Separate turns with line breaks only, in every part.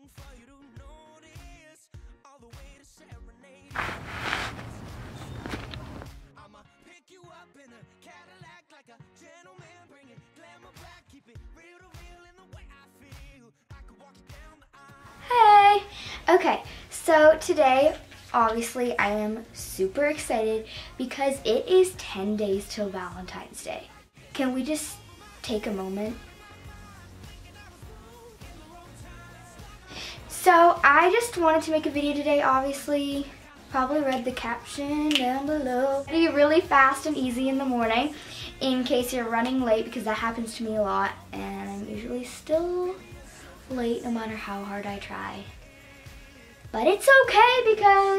Hey! Okay, so today, obviously, I am super excited because it is 10 days till Valentine's Day. Can we just take a moment? So, I just wanted to make a video today, obviously. Probably read the caption down below. Be really fast and easy in the morning in case you're running late, because that happens to me a lot, and I'm usually still late no matter how hard I try. But it's okay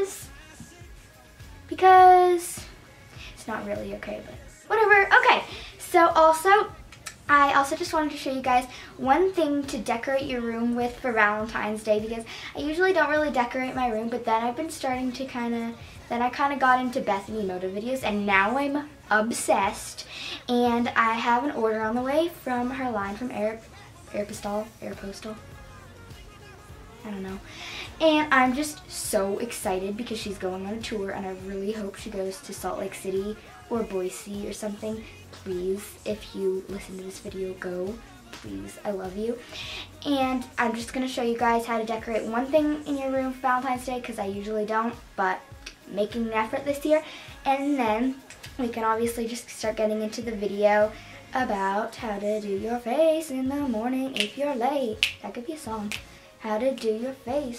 because it's not really okay, but whatever. Okay, so I also just wanted to show you guys one thing to decorate your room with for Valentine's Day, because I usually don't really decorate my room, but then I've been starting to then I kind of got into Bethany Moda videos, and now I'm obsessed, and I have an order on the way from her line from Aeropostale, I don't know. And I'm just so excited because she's going on a tour, and I really hope she goes to Salt Lake City or Boise or something. Please, if you listen to this video, go. Please, I love you. And I'm just going to show you guys how to decorate one thing in your room for Valentine's Day, because I usually don't, but making an effort this year. And then we can obviously just start getting into the video about how to do your face in the morning if you're late. That could be a song. How to do your face.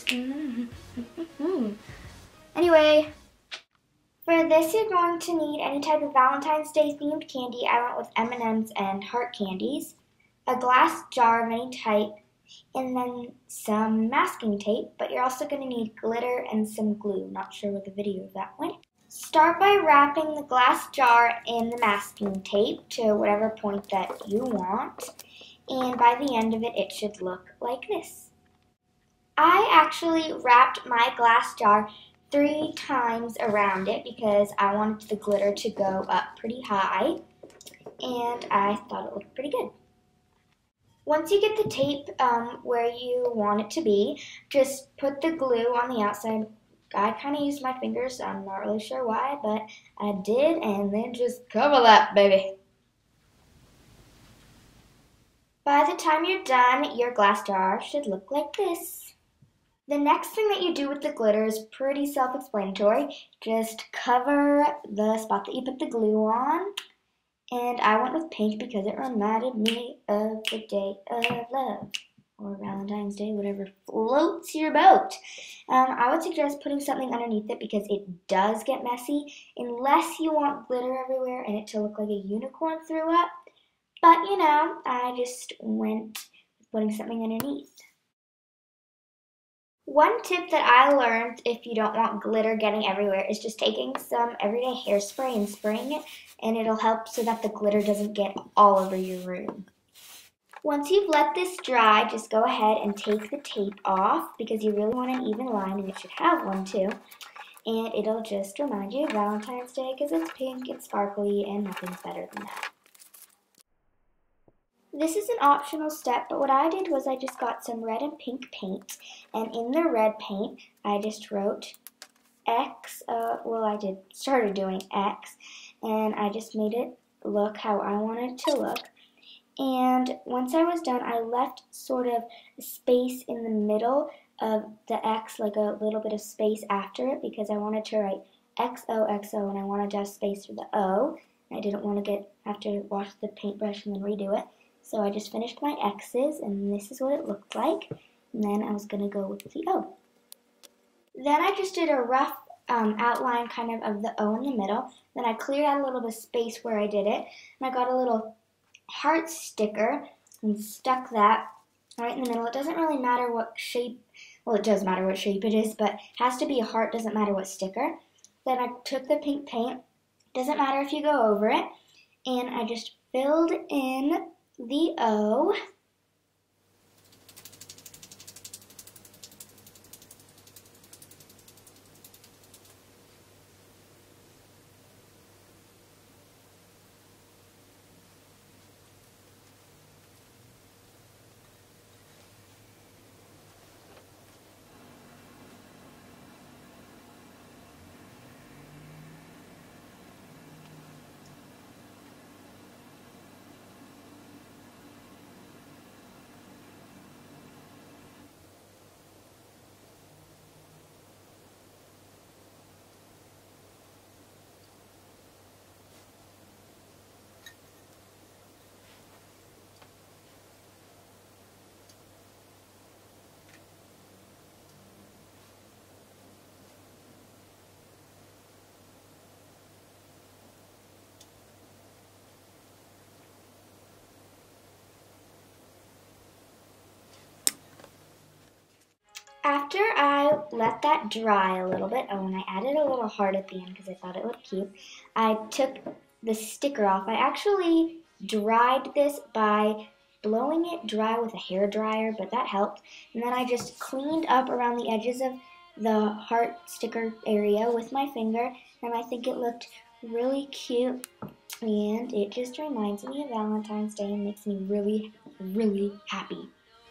Anyway, for this you're going to need any type of Valentine's Day themed candy. I went with M&M's and heart candies, a glass jar of any type, and then some masking tape, but you're also going to need glitter and some glue. Not sure what the video of that went. Start by wrapping the glass jar in the masking tape to whatever point that you want, and by the end of it, it should look like this. I actually wrapped my glass jar 3 times around it because I wanted the glitter to go up pretty high, and I thought it looked pretty good. Once you get the tape where you want it to be, just put the glue on the outside. I kind of used my fingers, so I'm not really sure why, but I did, and then just cover that, baby. By the time you're done, your glass jar should look like this. The next thing that you do with the glitter is pretty self-explanatory. Just cover the spot that you put the glue on. And I went with pink because it reminded me of the day of love. Or Valentine's Day, whatever floats your boat. I would suggest putting something underneath it because it does get messy. Unless you want glitter everywhere and it to look like a unicorn threw up. But, you know, I just went with putting something underneath. One tip that I learned if you don't want glitter getting everywhere is just taking some everyday hairspray and spraying it, and it'll help so that the glitter doesn't get all over your room. Once you've let this dry, just go ahead and take the tape off because you really want an even line, and it should have one too. And it'll just remind you of Valentine's Day because it's pink, it's sparkly, and nothing's better than that. This is an optional step, but what I did was I just got some red and pink paint, and in the red paint, I just wrote X, started doing X, and I just made it look how I wanted it to look. And once I was done, I left sort of a space in the middle of the X, like a little bit of space after it, because I wanted to write XOXO, and I wanted to have space for the O. I didn't want to have to wash the paintbrush and then redo it. So I just finished my X's, and this is what it looked like. And then I was going to go with the O. Then I just did a rough outline kind of the O in the middle. Then I cleared out a little bit of space where I did it. And I got a little heart sticker and stuck that right in the middle. It doesn't really matter what shape, well, it does matter what shape it is, but it has to be a heart, doesn't matter what sticker. Then I took the pink paint, doesn't matter if you go over it, and I just filled in the O. After I let that dry a little bit, and I added a little heart at the end because I thought it looked cute, I took the sticker off. I actually dried this by blowing it dry with a hair dryer, but that helped. And then I just cleaned up around the edges of the heart sticker area with my finger, and I think it looked really cute. And it just reminds me of Valentine's Day and makes me really, really happy.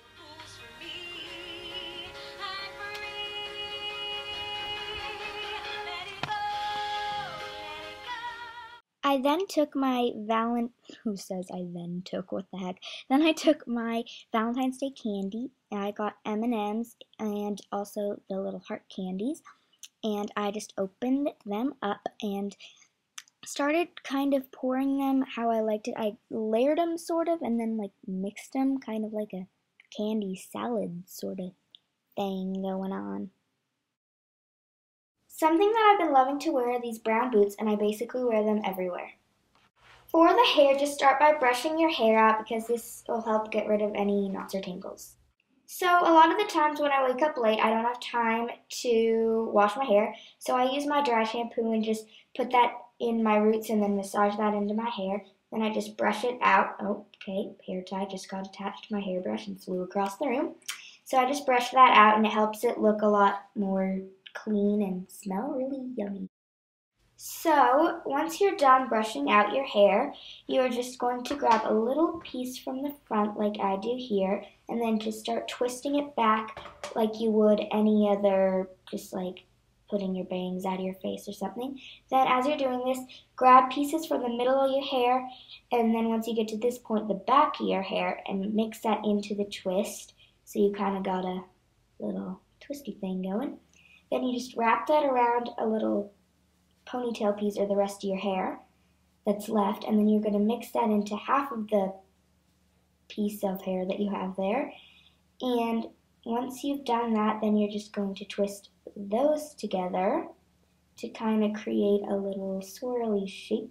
I then took my who says I then took, what the heck? Then I took my Valentine's Day candy, and I got M&Ms and also the little heart candies, and I just opened them up and started kind of pouring them how I liked it. I layered them sort of and then like mixed them, kind of like a candy salad sort of thing going on. Something that I've been loving to wear are these brown boots, and I basically wear them everywhere. For the hair, just start by brushing your hair out because this will help get rid of any knots or tangles. So a lot of the times when I wake up late, I don't have time to wash my hair, so I use my dry shampoo and just put that in my roots and then massage that into my hair. Then I just brush it out. Oh, okay, hair tie just got attached to my hairbrush and flew across the room. So I just brush that out and it helps it look a lot more clean and smell really yummy. So once you're done brushing out your hair, you're just going to grab a little piece from the front like I do here, and then just start twisting it back like you would any other, just like putting your bangs out of your face or something. Then as you're doing this, grab pieces from the middle of your hair, and then once you get to this point, the back of your hair, and mix that into the twist. So you kind of got a little twisty thing going. Then you just wrap that around a little ponytail piece or the rest of your hair that's left, and then you're going to mix that into half of the piece of hair that you have there. And once you've done that, then you're just going to twist those together to kind of create a little swirly shape.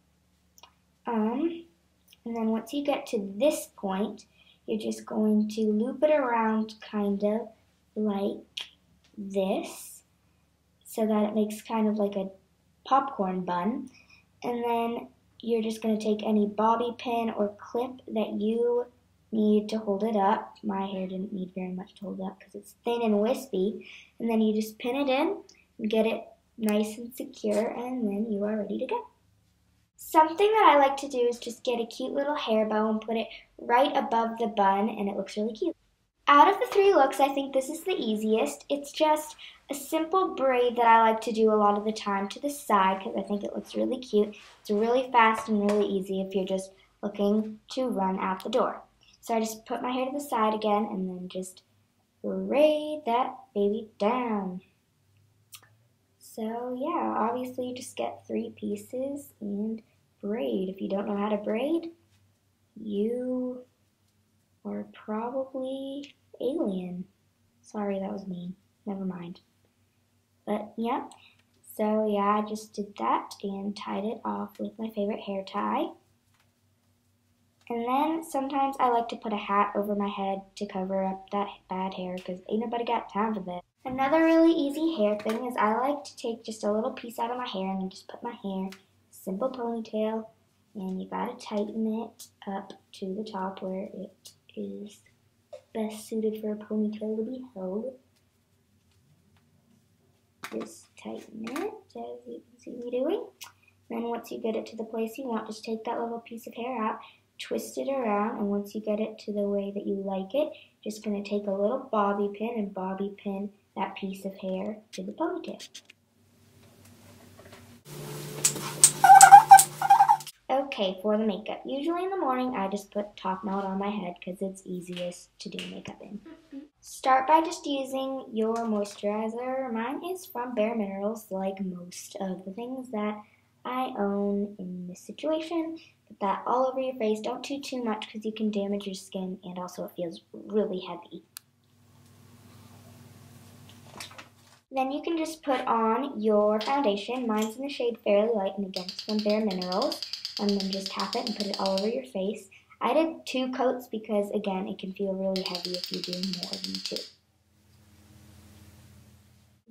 And then once you get to this point, you're just going to loop it around kind of like this so that it makes kind of like a popcorn bun, and then you're just going to take any bobby pin or clip that you need to hold it up. My hair didn't need very much to hold it up because it's thin and wispy, and then you just pin it in and get it nice and secure, and then you are ready to go. Something that I like to do is just get a cute little hair bow and put it right above the bun, and it looks really cute. Out of the three looks, I think this is the easiest. It's just a simple braid that I like to do a lot of the time to the side because I think it looks really cute. It's really fast and really easy if you're just looking to run out the door. So I just put my hair to the side again and then just braid that baby down. So yeah, obviously you just get 3 pieces and braid. If you don't know how to braid, you or probably alien. Sorry, that was mean. Never mind. But yeah, so yeah, I just did that and tied it off with my favorite hair tie. And then sometimes I like to put a hat over my head to cover up that bad hair because ain't nobody got time for that. Another really easy hair thing is I like to take just a little piece out of my hair and then just put my hair, simple ponytail, and you gotta tighten it up to the top where it is best suited for a ponytail to be held. Just tighten it as you can see me doing. Then once you get it to the place you want, just take that little piece of hair out, twist it around, and once you get it to the way that you like it, just going to take a little bobby pin and bobby pin that piece of hair to the ponytail. Okay, for the makeup. Usually in the morning, I just put top knot on my head because it's easiest to do makeup in. Start by just using your moisturizer. Mine is from Bare Minerals, like most of the things that I own in this situation. Put that all over your face. Don't do too much because you can damage your skin, and also it feels really heavy. Then you can just put on your foundation. Mine's in the shade Fairly Light, and again, it's from Bare Minerals. And then just tap it and put it all over your face. I did 2 coats because, again, it can feel really heavy if you do more than 2.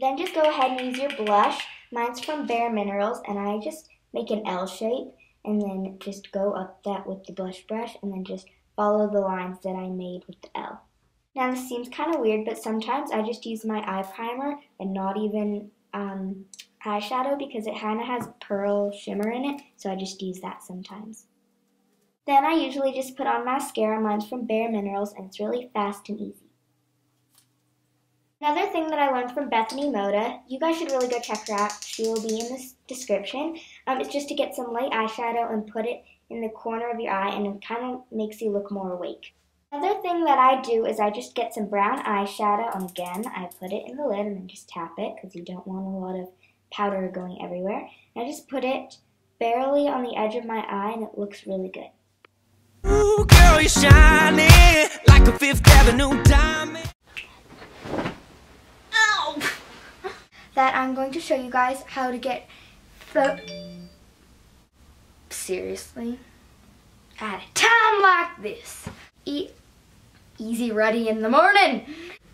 Then just go ahead and use your blush. Mine's from Bare Minerals, and I just make an L shape and then just go up that with the blush brush and then just follow the lines that I made with the L. Now this seems kind of weird, but sometimes I just use my eye primer and not even eyeshadow because it kind of has pearl shimmer in it, so I just use that sometimes. Then I usually just put on mascara. Mine's from Bare Minerals, and it's really fast and easy. Another thing that I learned from Bethany Moda, you guys should really go check her out. She will be in the description. It's just to get some light eyeshadow and put it in the corner of your eye, and it kind of makes you look more awake. Another thing that I do is I just get some brown eyeshadow, and again, I put it in the lid and then just tap it because you don't want a lot of powder going everywhere. And I just put it barely on the edge of my eye, and it looks really good.
Ooh, girl, you're shining like a Fifth Avenue diamond.
That I'm going to show you guys how to get seriously, at a time like this, eat easy ready in the morning.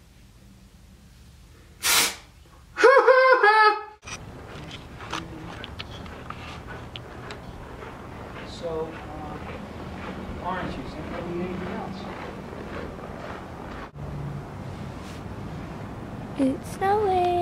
So, orange juice, anything else?
It's snowing.